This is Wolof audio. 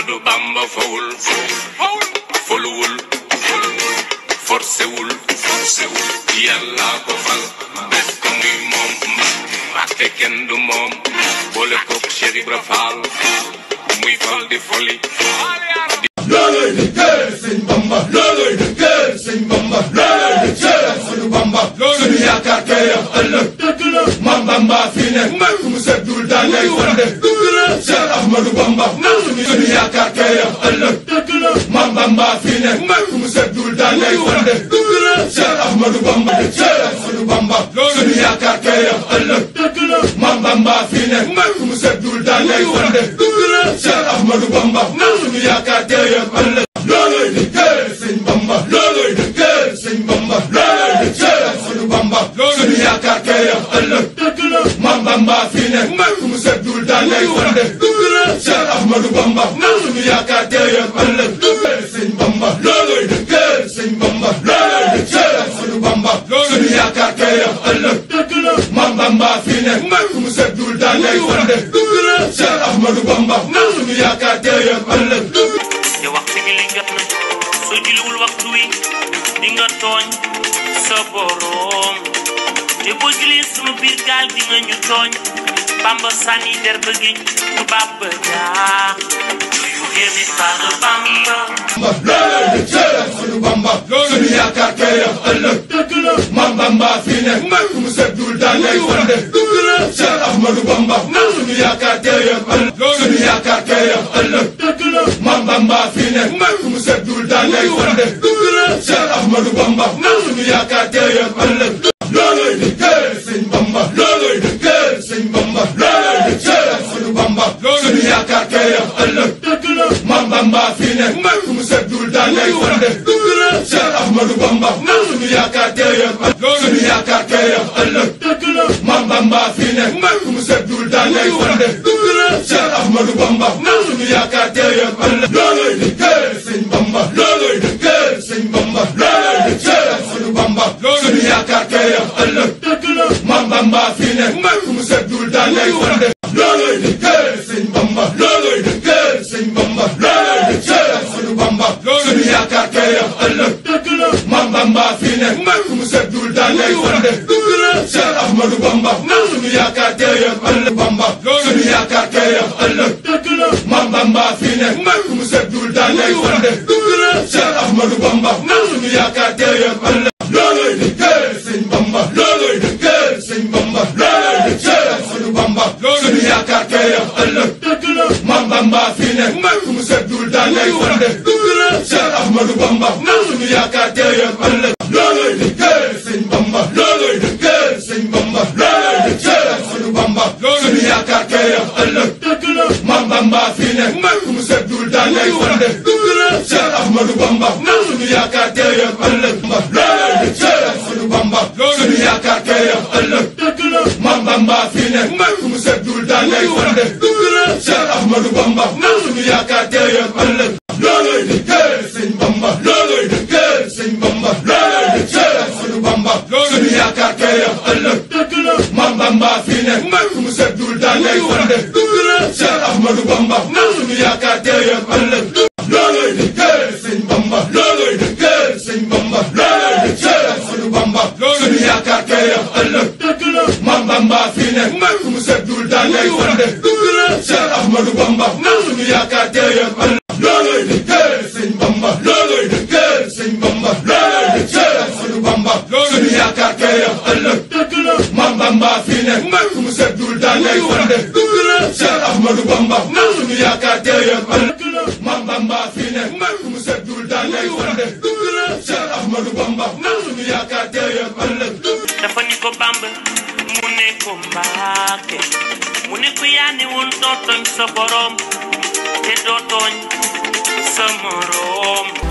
Ahmadou Bamba fawul folwul forcewul yàlla ko fal def ko muy moom Mbàkke kenn du moom boole ko Cheikh Ibra Fall muy fal di foli looloy de kër Sëñ Bamba looloy de kër Sëñ Bamba looloy de kër Ahmadou Bamba sunu yaakaar tey ak ëllëg Maam Bamba fi ne ku mu seddul daan ngay wande Cheikh Ahmadou Bamba sunu yaakaar tey ak ëllëg Maam Bamba fi ne ku mu seddul daan ngay wande Cheikh Ahmadou Bamba Cheikh Ahmadou Bamba sunu yaakaar tey ak ëllëg Maam Bamba fi ne ku mu seddul daan ngay wande Cheikh Ahmadou Bamba sunu yaakaar tey ak ëllëg looloy de kër Sëñ Bamba looloy de kër Sëñ Bamba looloy de kër Ahmadou Bamba sunu yaakaar tey ak ëllëg Maam Bamba fi ne ku mu seddul daan ngay wande Cheikh Ahmadou Bamba sunu yaakaar tey ak ëllëg Sëñ Bamba looloy de kër Sëñ Bamba looloy de kër Ahmadou Bamba sunu yaakaar tey ak ëllëg Maam Bamba fi ne ku mu seddul daan ngay wande Cheikh Ahmadou Bamba sunu yaakaar tey ak ëllëg te waxtu bi li jot na soo julliwul waxtu wi di nga tooñ sa borom te boo jullee sunu biir gaal di nga ñu tooñ Bamba sànni der ba géej tubaab ba jaa do you hear me Father Bamba looloy de kër Ahmadou Bamba sunu yaakaar tey ak ëllëg Maam Bamba fi ne ku mu seddul daan ngay wande Cheikh Ahmadou Bamba sunu yaakaar tey ak ëllëg sunu yaakaar tey ak ëllëg Maam Bamba fi ne ku mu seddul daan ngay wande Cheikh Ahmadou Bamba sunu yaakaar tey ak ëllëg looloy de kër Sëñ Bamba looloy de kër Sëñ Bamba looloy de kër Ahmadou Bamba sunu yaakaar tey ak ëllëg Maam Bamba fi ne ku mu seddul daan ngay wande Cheikh Ahmadou Bamba sunu yaakaar tey ak ëllëg sunu yaakaar tey ak ëllëg Maam Bamba fi ne ku mu seddul daan ngay wande Cheikh Ahmadou Bamba sunu yaakaar tey ak ëllëg looloy de kër Sëñ Bamba looloy de kër Sëñ Bamba looloy de kër Ahmadou Bamba sunu yaakaar tey ak ëllëg Maam Bamba fi ne ku mu seddul daan ngay wande looloy de kër Sëñ Bamba looloy de kër Sëñ Bamba looloy de kër Ahmadou Bamba sunu yaakaar tey ak ëllëg Maam Bamba fi ne ku mu seddul daan ngay wande Cheikh Ahmadou Bamba sunu yaakaar tey ak ëllëg Bamba sunu yaakaar tey ak ëllëg Maam Bamba fi ne ku mu seddul daan ngay wande Cheikh Ahmadou Bamba sunu yaakaar tey ak ëllëg looloy de kër Sëñ Bamba looloy de kër Sëñ Bamba looloy de kër Ahmadou Bamba sunu yaakaar tey ak ëllëg Maam Bamba fi ne ku mu seddul daan ngay wande Cheikh Ahmadou Bamba sunu yaakaar tey ak ëllëg looloy de kër Sëñ Bamba looloy de kër Sëñ Bamba looloy de kër Ahmadou Bamba sunu yaakaar tey ak ëllëg Maam Bamba fi ne ku mu seddul daan ngay wande Cheikh Ahmadou Bamba sunu yaakaar tey ak ëllëg looloy de kër Ahmadou Bamba sunu yaakaar tey ak ëllëg Maam Bamba fi ne ku mu seddul daan ngay wande Cheikh Ahmadou Bamba sunu yaakaar tey ak ëllëg looloy de kër Sëñ Bamba looloy de kër Sëñ Bamba looloy de kër Ahmadou Bamba sunu yaakaar tey ak ëllëg Maam Bamba fi ne ku mu seddul daan ngay wande Cheikh Ahmadou Bamba sunu yaakaar tey ak ëllëg looloy de kër Sëñ Bamba looloy de kër Sëñ Bamba looloy de kër Ahmadou Bamba sunu yaakaar tey ak ëllëg Maam Bamba fi ne ku mu seddul daan ngay wande Cheikh Ahmadou Bamba sunu yaakaar tey ak ëllëg looloy de kër Sëñ Bamba looloy de kër Sëñ Bamba looloy de kër Ahmadou Bamba sunu yaakaar tey ak ëllëg Maam Bamba fi ne ku mu seddul daan ngay wande Cheikh Ahmadou Bamba sunu yaakaar tey ak ëllëg Maam Bamba fi ne ku mu seddul daan ngay wande Cheikh Ahmadou Bamba sunu yaakaar tey ak ëllëg dafa ni ko Bamba mu ne ko Mbàkke mu ne ko yaa ne woon doo tooñ sa borom te doo tooñ sa morom